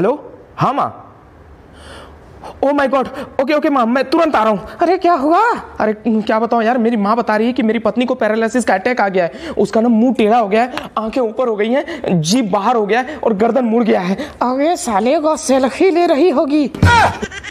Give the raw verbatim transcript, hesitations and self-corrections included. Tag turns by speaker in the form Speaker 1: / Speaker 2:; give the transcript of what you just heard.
Speaker 1: Hello, हाँ माँ। Oh my god, okay okay माँ, मैं तुरंत आ रहा हूँ। अरे क्या हुआ? अरे क्या बताऊँ यार, मेरी माँ बता रही है कि मेरी पत्नी को पैरालिसिस का अटैक आ गया है। उसका ना मुंह टेढ़ा हो गया है, आंखें ऊपर हो गई हैं, जीभ बाहर हो गया है और गर्दन मुड़ गया है।
Speaker 2: अबे साले को सेल्फी ले रही होगी।